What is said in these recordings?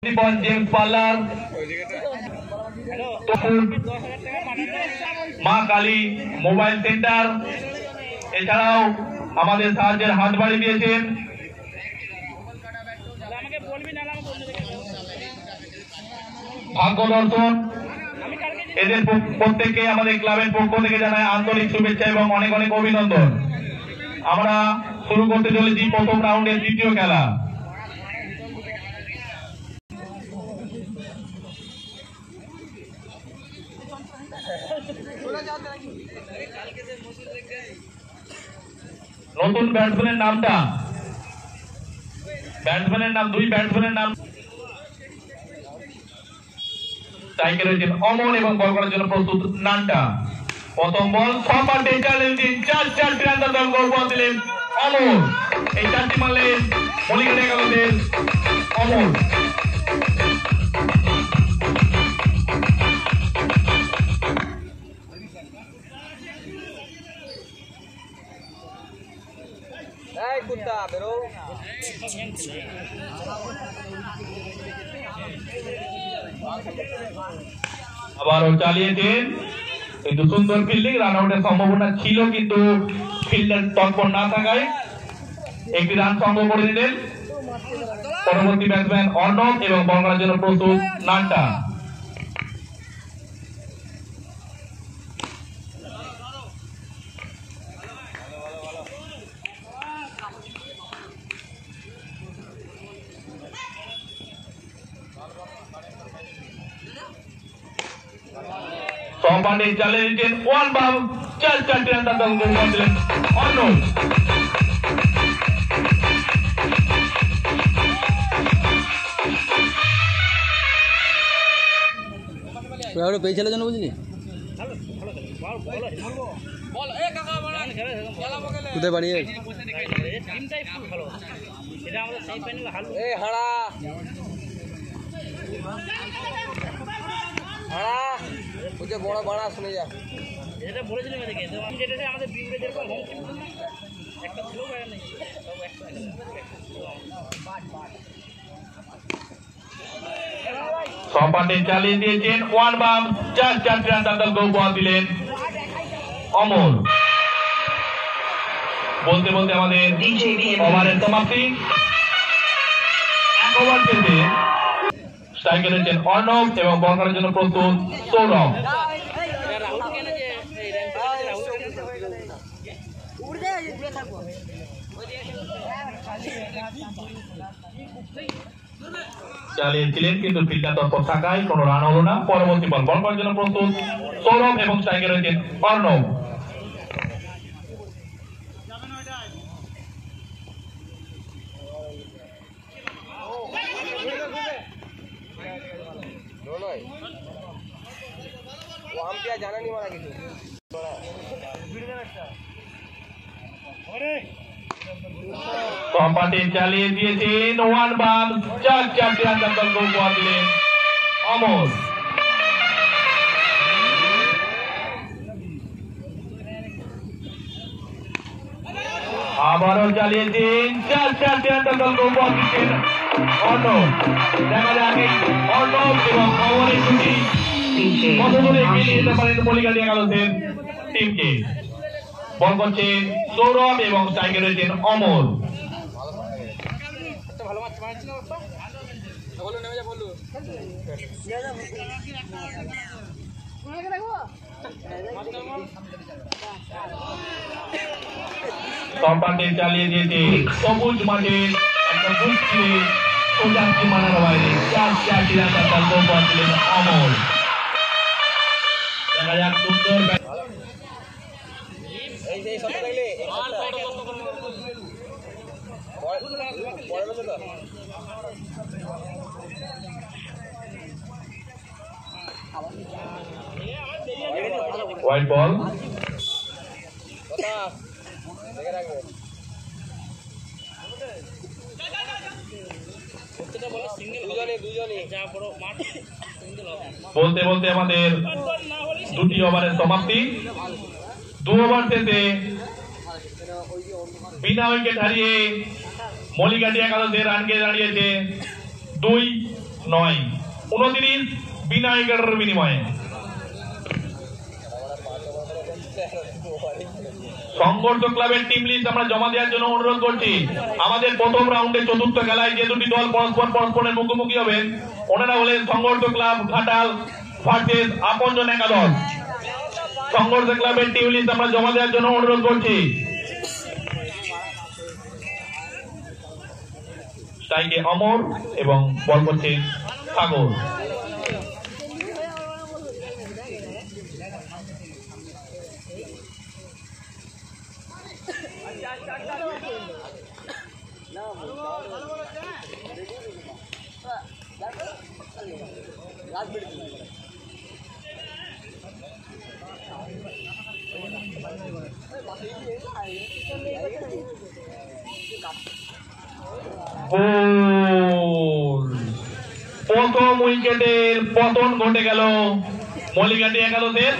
James parlour मा काली mobile centre এছাড়াও আমাদের সাহায্যের হাত বাড়িয়ে দিয়েছেন ভাগ্য দর্শন এদের প্রত্যেককে আমাদের ক্লাবের পক্ষ থেকে জানাই আন্তরিক শুভেচ্ছা এবং অনেক অনেক অভিনন্দন। আমরা শুরু করতে চলেছি প্রথম রাউন্ডের দ্বিতীয় খেলা। নতুন ব্যাটসম্যানের নামটা দুই ব্যাটসম্যানের নাম স্ট্রাইকে রয়েছেন অমন এবং বল করার জন্য প্রস্তুত নান্টা। প্রথম বল সম্পাদে চ্যালেঞ্জিং চার টিরান্দার দল গোল বল দিলেন অমন। এই চারটি মারলেন মলিকা গেলেন অমন। আবারও চালিয়েছেন কিন্তু সুন্দর ফিল্ডিং, রান আউটের সম্ভাবনা ছিল কিন্তু ফিল্ডার তৎপর না থাকায় একটি রান সংগ্রহ করে নিলেন। পরবর্তী ব্যাটসম্যান অর্ণব এবং বল করার জন্য প্রস্তুত নান্টা। সম্পাদে চালিয়েছেন ওয়ান বাউ চার টিরান্দার দল গোল বল দিলেন অর্ণব। পেয়েছিল জন্য বুঝলি কোথায় বাড়িয়ে বড় বাড়া শুনে যা এটা বলেছিলাম আমাদের একটা ছিল সম্পাদে চালিয়ে দিয়েছেন ওয়ান বাম চার টিরান্দার দল গোল বল দিলেন অমল। বলতে বলতে আমাদের ওভারের সমাপ্তি। এক ওভার শেষে স্ট্রাইকে রয়েছেন অর্ণব এবং বল করার জন্য প্রস্তুত সৌরভ। চালিয়েছিলেন কিন্তু ফিল্ডার তৎপর থাকায় কোন রান হলো না। পরবর্তী বল করার জন্য প্রস্তুত সৌরভ এবং স্ট্রাইকে রয়েছেন অর্ণব। সম্পাদে চালিয়ে দিয়েছেন ওয়ান বাম চার টিরান্দার দল গোল বল দিলেন অমর। আবারও চালিয়েছেন চার টিরান্দার দল গোল বল দিচ্ছেন অর্ণব। দেখা যাক অর্ণব এবং অমরের জুটি কত দূরে এগিয়ে নিয়ে যেতে পারেন মলিকা দিয়ে গেলেন টিমকে। বল করছে সৌরভ এবং স্ট্রাইকে রয়েছেন অমর। সম্পাদে চালিয়ে দিয়েছে সবুজ মাঠের একটা বুক ছিঁড়ে সোজা সীমানার বাইরে চার টিরান্দার দল গোল বল দিলেন অমর। দেখা যাক সুন্দর হোয়াইট বল। বলতে বলতে আমাদের দুটি ওভারের সমাপ্তি। 2 ওভার শেষে বিনা উইকেট হারিয়ে মলিকা একাদশের রানকে দাঁড়িয়েছে 2 9 29 বিনা উইকেটের বিনিময়ে। সংঘর্ষ ক্লাবের টিম লিস্ট আমরা জমা দেওয়ার জন্য অনুরোধ করছি। আমাদের প্রথম রাউন্ডে চতুর্থ খেলায় যে দুটি দল পরস্পরের মুখোমুখি হবে ওনারা হলেন সংঘর্ষ ক্লাব ঘাটাল ভার্সেস আপনজন একাদশ। সংঘর্ষ ক্লাবের টিম লিস্ট আমরা জমা দেওয়ার জন্য অনুরোধ করছি। স্ট্রাইকে অমর এবং বল করছে সাগর। প্রথম উইকেটের পতন ঘটে গেল মলিঘাটি একাদশের।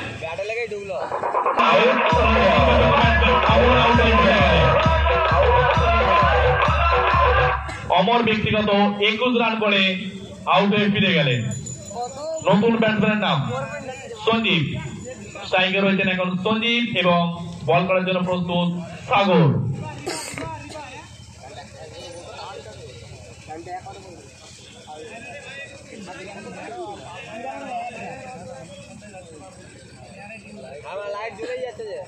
অমর ব্যক্তিগত 21 রান করে আউট হয়ে ফিরে গেলেন। নতুন ব্যাটসম্যানের নাম সঞ্জীব। স্ট্রাইকে রয়েছেন এখন সঞ্জীব এবং বল করার জন্য প্রস্তুত সাগর। আমার লাইট জ্বলে যাচ্ছে যে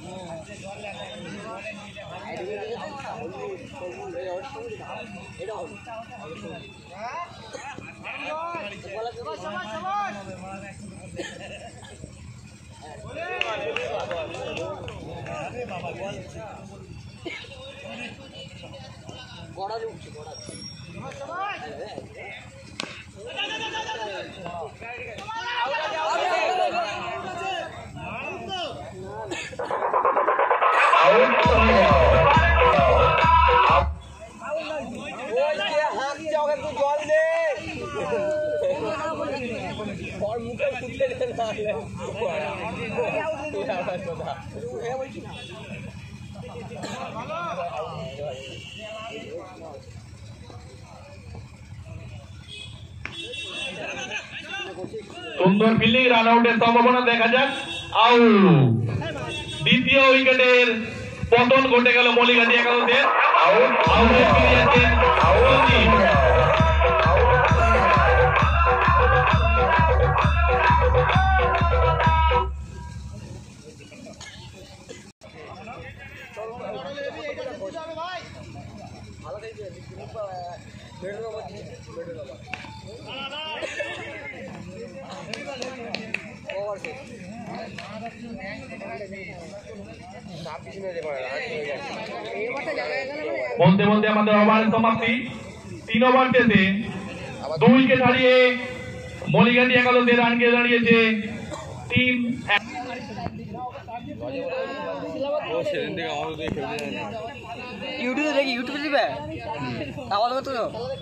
বড় লুকছে বড় সুন্দর ফিল্ডিং, রান আউটের সম্ভাবনা দেখা যাক। আউট। দ্বিতীয় উইকেটের পতন ঘটে গেল মলিঘাটি একাদশের। আউটে ফিরে যাচ্ছেন সঞ্জীব। বলতে বলতে আমাদের ওভারের সমাপ্তি। 3 ওভার শেষে 2 উইকেট হারিয়ে মলিঘাটি একাদশের রানকে দাঁড়িয়েছে 3-1। ইউটিউবে দেখি, ইউটিউবে দিবে আমাদের তো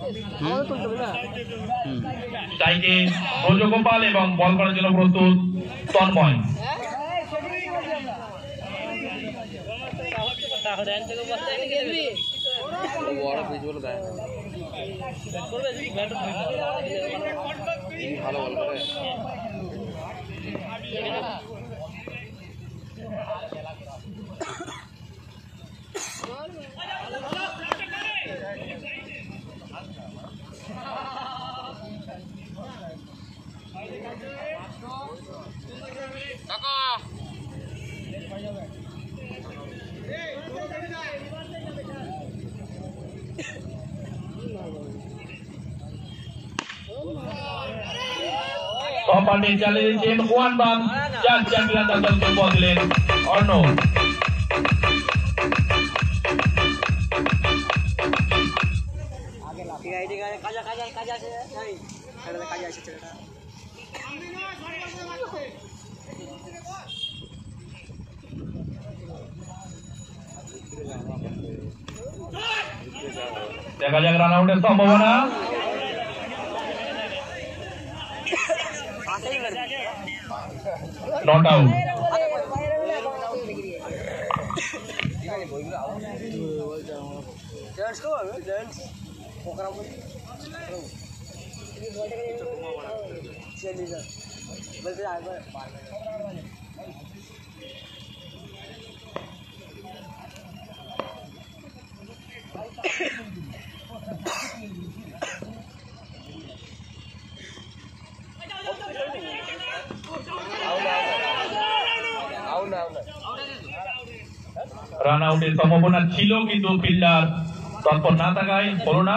স্ট্রাইকে ব্রজগোপাল এবং বল করার জন্য প্রস্তুত তন্ময়। ভালো বল করে Sopan challenge one ball, just champion the ball dilen or no? দেখা যাক রান আউটের সম্ভাবনা। Not out. রান আউটের সম্ভাবনা ছিল কিন্তু ফিল্ডার তৎপর না থাকায় হলো না।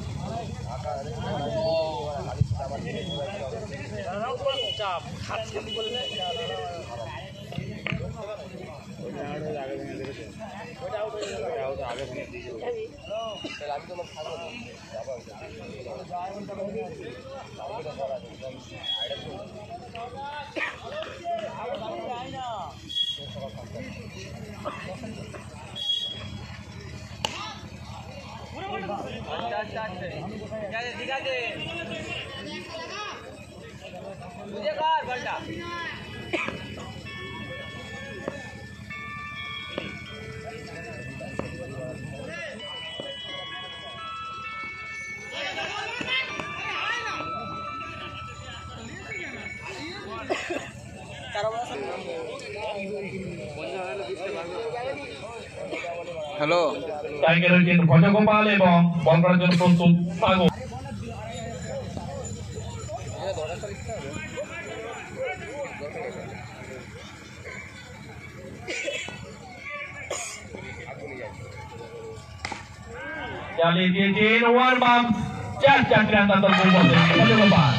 হ্যালো টাইগার হয়েছেন ভজগোপাল এবং বল করার জন্য প্রস্তুত সাগর। চালিয়ে দিয়েছেন ওভার বাম 4 রান তার গোল করলেন Bhajagopal.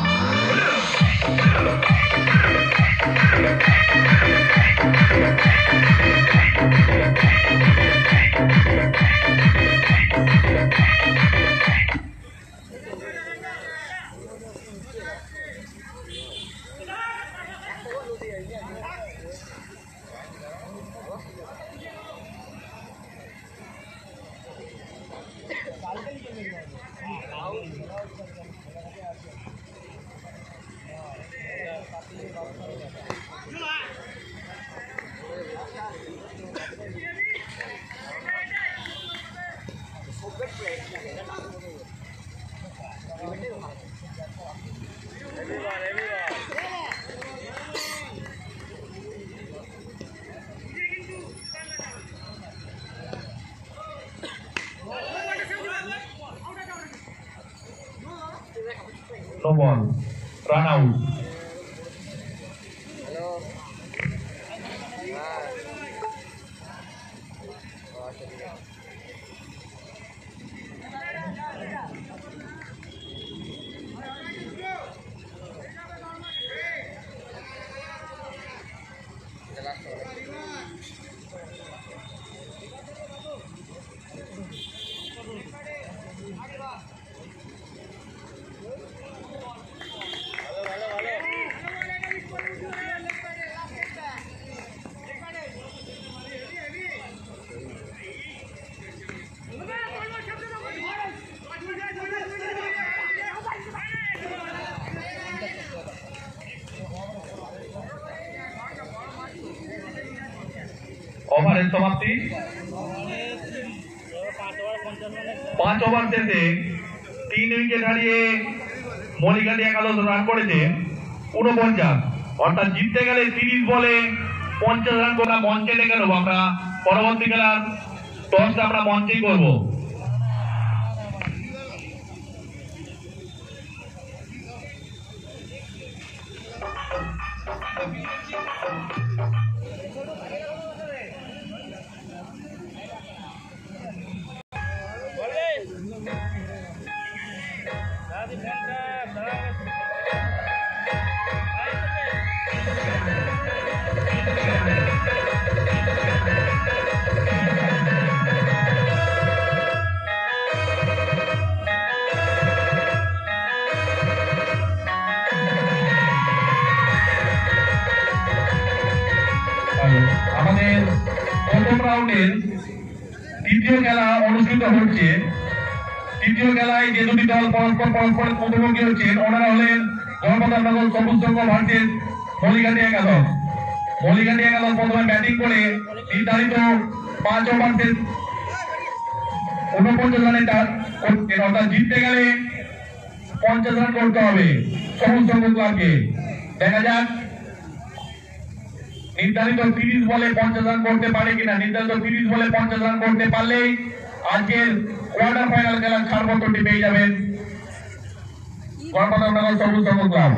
No ball, run out. ওভারের সমাপ্তি 5 ওভার শেষে 3 উইকেট হারিয়ে মলিকান্দি একাদশ রান করেছে 49, অর্থাৎ জিততে গেলে 30 বলে 50 রান করা মঞ্চে ডেকে নেবো আমরা। পরবর্তী খেলার টসটা আমরা মঞ্চেই করবো। আমাদের প্রথম রাউন্ডের তৃতীয় খেলা অনুষ্ঠিত হচ্ছে। তৃতীয় খেলায় যে দুটি দল পরস্পর মুখোমুখি হচ্ছেন ওনারা হলেন জনপদানগর সবুজ সংঘ ভার্সেস মলিকান্দি একাদশ। মলিকান্দি একাদশ প্রথমে ব্যাটিং করে নির্ধারিত 5 ওভার শেষ 49 রানে অর্থাৎ জিততে গেলে 50 রান করতে হবে সবুজ সংঘ ক্লাবকে। দেখা যাক নির্ধারিত 30 বলে 50 রান করতে পারে কিনা। নির্ধারিত 30 বলে 50 রান করতে পারলেই আজকের কোয়ার্টার ফাইনাল খেলার ছাড়পত্রটি পেয়ে যাবেন গণপ্রজাতন্ত্রী সবুজ সংঘ ক্লাব।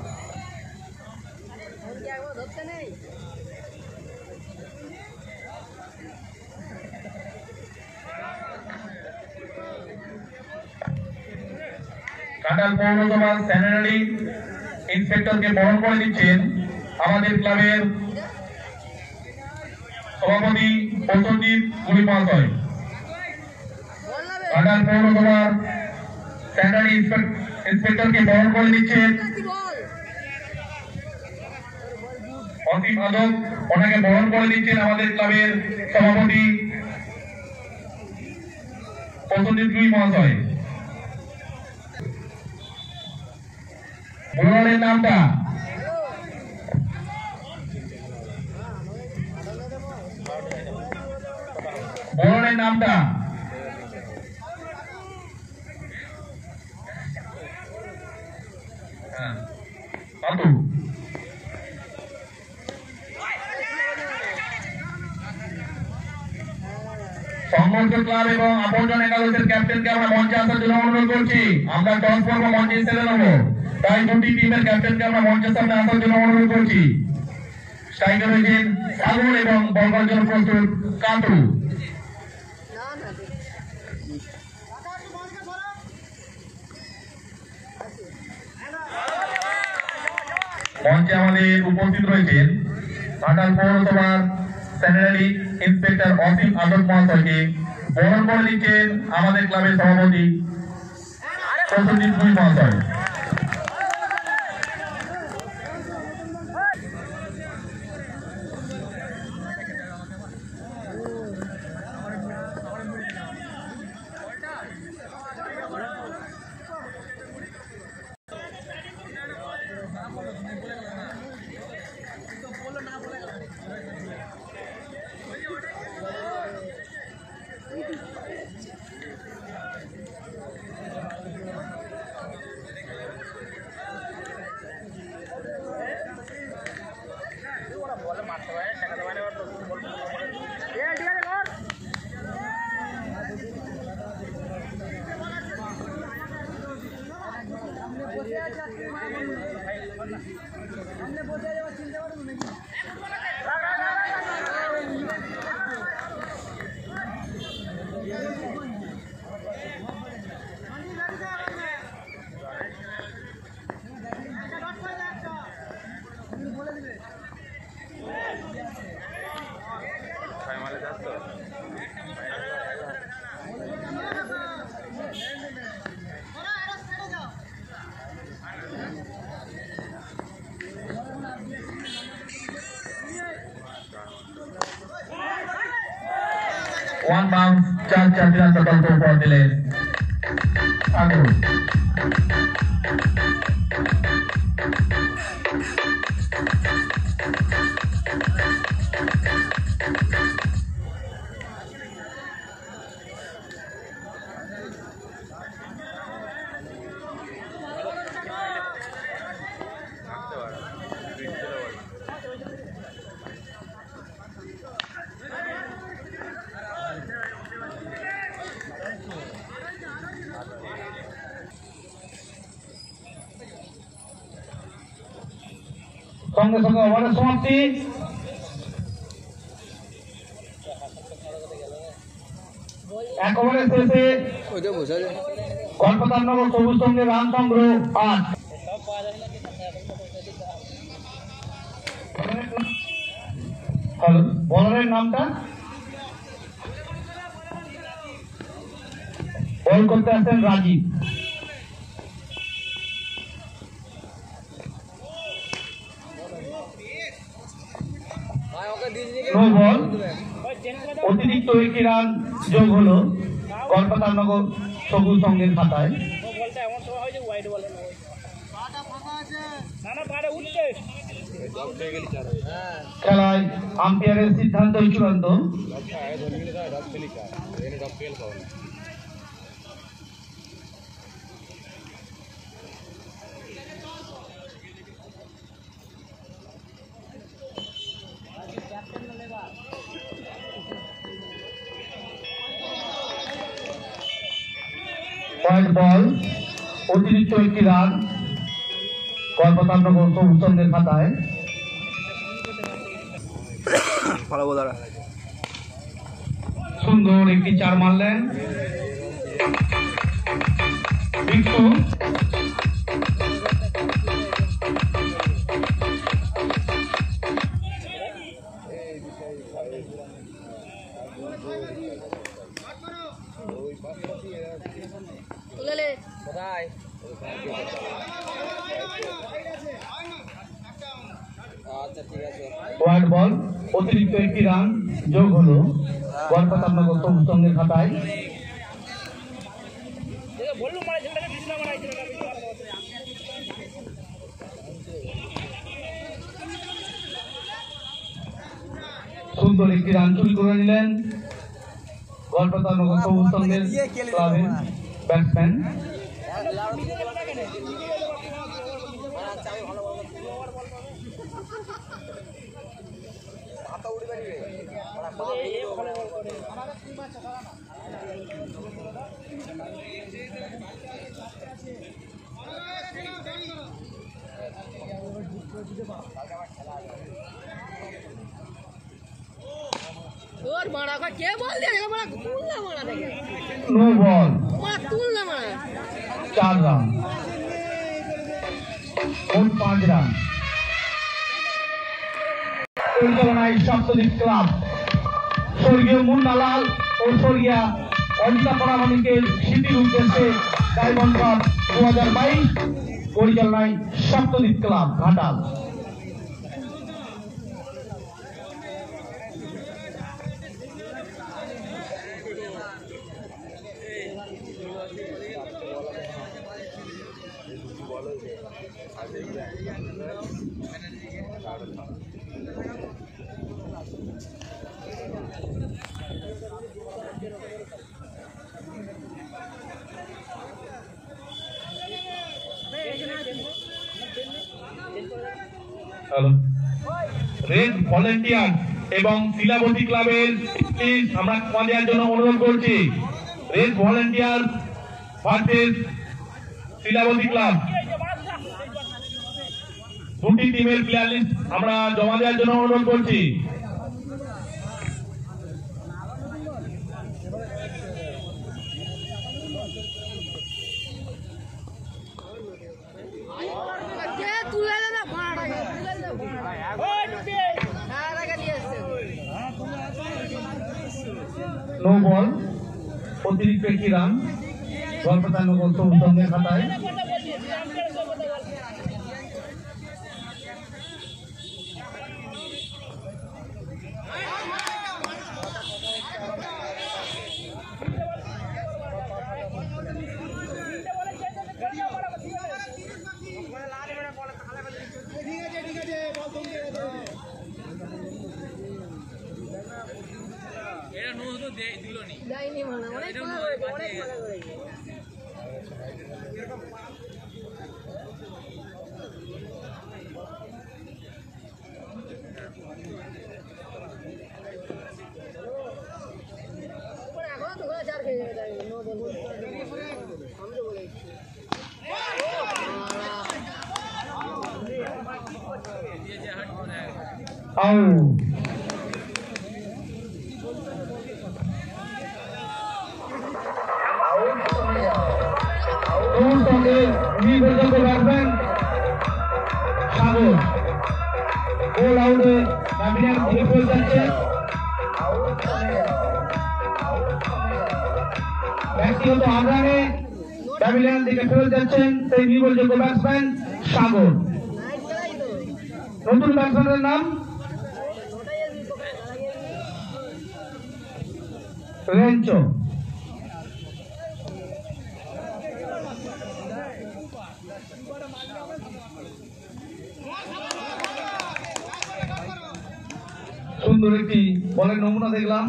কাঁঠাল পৌরসভা স্যানিটারি ইন্সপেক্টরকে বরণ করে দিচ্ছেন আমাদের ক্লাবের সভাপতি প্রসঞ্জিৎ গুলি মহাশয়। কাঁঠাল পৌরসভার স্যানিটারি ইন্সপেক্টরকে বরণ করে দিচ্ছেন অসীম আদক, ওনাকে বরণ করে দিচ্ছেন আমাদের ক্লাবের সভাপতি প্রসঞ্জিৎ গুলি মহাশয়। বোলারের নামটা পাতু। সংঘর্ষ ক্লাব এবং আপনজন একাদশের ক্যাপ্টেনকে আমরা মঞ্চে আসার জন্য অনুরোধ করছি। আমরা টস পর্ব মঞ্চে ছেড়ে নেবো, তাই দুটি টিমের ক্যাপ্টেনকে আমরা মঞ্চের সামনে আসার জন্য অনুরোধ করছি। স্ট্রাইকার হয়েছেন সাগর এবং বল করার জন্য প্রস্তুত কাতু। মঞ্চে আমাদের উপস্থিত রয়েছেন ঘাটাল পৌরসভার স্যানিটারি ইন্সপেক্টর অসীম আদক মহাশয়কে বরণ করে দিচ্ছেন আমাদের ক্লাবের সভাপতি প্রসঞ্জিৎ গুলি মহাশয়। One bounce, charge run total for delay. Agu. সঙ্গে সঙ্গে ওভারের সমাপ্তি। এক ওভারের শেষে গণপ্রজাতন্ত্রী সবুজ সংঘের রান সংগ্রহ 8। বলারের নামটা বল করতে আসছেন রাজীব। নো বল, অতিরিক্ত একটি রান যোগ হলো গণপ্রজাতন্ত্রী সবুজ সংঘের খাতায়। খেলায় আম্পায়ারের সিদ্ধান্তই চূড়ান্ত। বল, অতিরিক্ত একটি রান কর্মতান্ত্রিক সবুজচন্দ্রের খাতায়। সুন্দর একটি চার মারলেন বিট্টু। ওয়াইড বল, অতিরিক্ত একটি রান যোগ হলো গড়পাতানগর সবুজচন্দ্রের খাতায়। সুন্দর একটি রান চুরি করে নিলেন গড়পাতানগর সবুজচন্দ্রের ক্লাবের ব্যাটসম্যান। नो बॉल, 4 রান, মোট 5 রান। পরিচালনায় সপ্তদ্বীপ ক্লাব স্বর্গীয় মুন্নালাল ও স্বর্গীয়া অনিতা পরামানিকের স্মৃতির উদ্দেশ্যে ডায়মন্ড কাপ 2022 পরিচালনায় Saptadweep club Ghatal. Red volunteer এবং শিলাবতী ক্লাবের আমরা ক্ষমা দেওয়ার জন্য অনুরোধ করছি। Red volunteer versus Shilabati club, দুটি টিমের প্লেয়ার লিস্ট আমরা জমা দেওয়ার জন্য অনুরোধ করছি। नो बॉल, অতিরিক্ত একটি রান গড়পাতানগর সবুজচন্দ্রের খাতায়। ব্যাটসম্যান সাগর গোল আউটে ব্যাবিলিয়ন থেকে ফেরত যাচ্ছে। ব্যক্তিগত আগ্রানে ব্যাবিলিয়ন থেকে ফেরত যাচ্ছেন সেই নির্ভরযোগ্য ব্যাটসম্যান সাগর। নতুন ব্যাটসম্যানের নাম রেঞ্চো। সুন্দর একটি বলের নমুনা দেখলাম।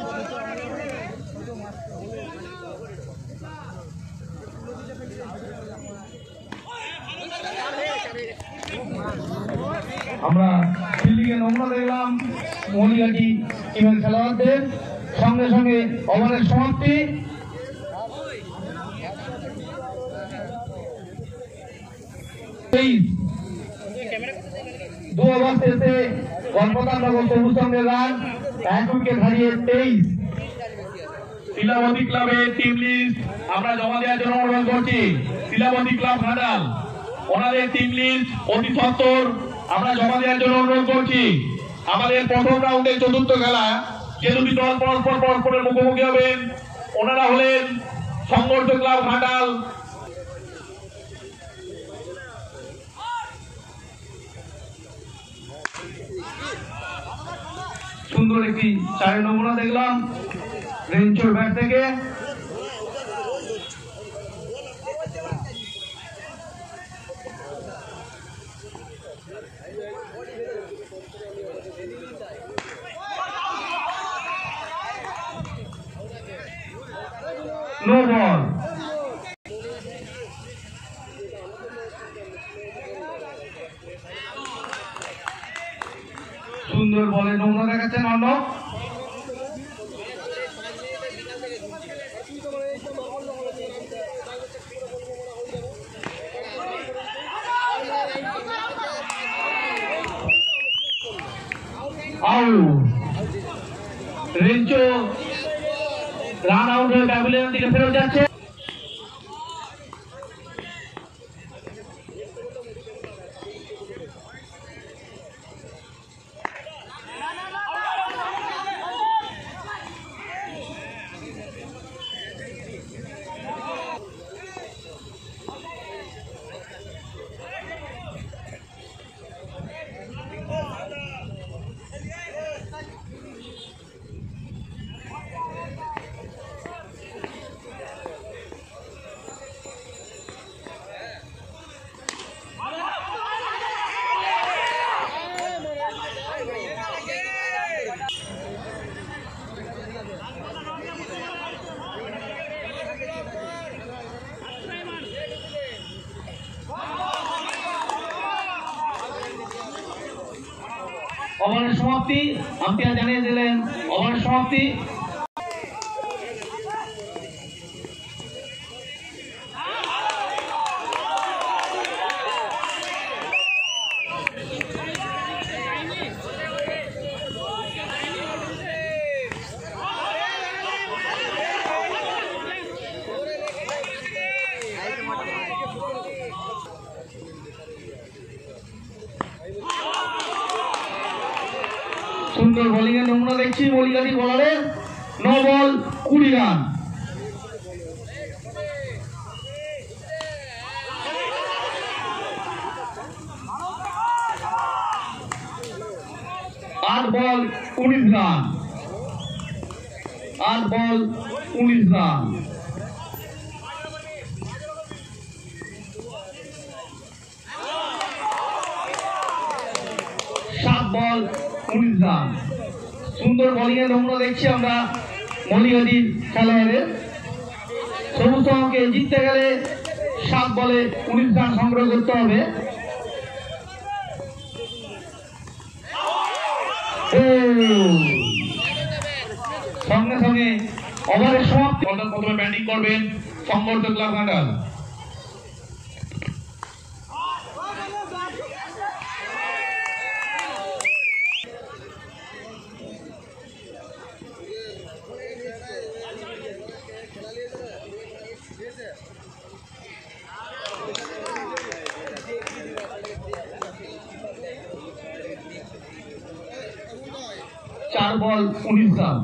আমরা ফিল্ডিং এর নমুনা দেখলাম মহিলাটি টিমের খেলোয়াড়দের। সঙ্গে সঙ্গে ওভারের সমাপ্তি। 23 2 ওভার শেষে গণপ্রজাতন্ত্র সবুজ সংঘের রান 1 উইকেট হারিয়ে 23। শিলাবতী ক্লাবের টিম লিস্ট আমরা জমা দেওয়ার জন্য অনুরোধ করছি। শিলাবতী ক্লাব ঘাটাল ওনাদের টিম লিস্ট অতি সত্বর আমরা জমা দেওয়ার জন্য অনুরোধ করছি। আমাদের প্রথম রাউন্ডের চতুর্থ খেলা যে দুটি দল পরস্পরের মুখোমুখি হবেন ওনারা হলেন সংঘর্ষ ক্লাব ঘাটাল সুন্দর একটি চারের নমুনা দেখলাম রেঞ্চোর ব্যাট থেকে। No ball. সুন্দর বলে নমুনা দেখাচ্ছেন অর্ণব। রেঞ্চো রান আউট হয়ে প্যাভিলিয়নের দিকে ফেরত যাচ্ছে। ওভারের সমাপ্তি আম্পায়ার জানিয়ে দিলেন ওভারের সমাপ্তি। সুন্দর বোলিং এর নমুনা দেখছি মলিকাটি বলারের। 9 বল 20 রান। आठ ball 19 run. 8 ball 19 run. Ball 19 run. সুন্দর বোলিং এর নমুনা দেখছি আমরা মলিহাটির খেলোয়াড়ের। সবুজ সংঘকে জিততে গেলে 7 বলে 19 রান সংগ্রহ করতে হবে। সঙ্গে সঙ্গে ওভারের সমাপ্তি। প্রথমে ব্যাটিং করবেন সংঘর্ষ ক্লাব ঘাটাল। चार ball 19 run.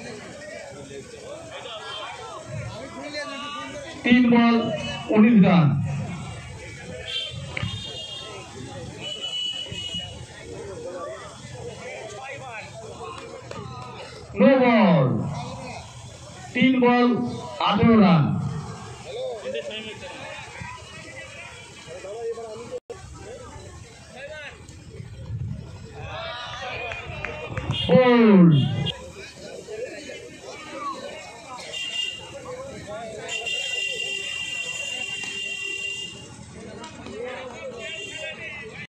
3 ball 19 run. No ball 3 ball 18 run. Bold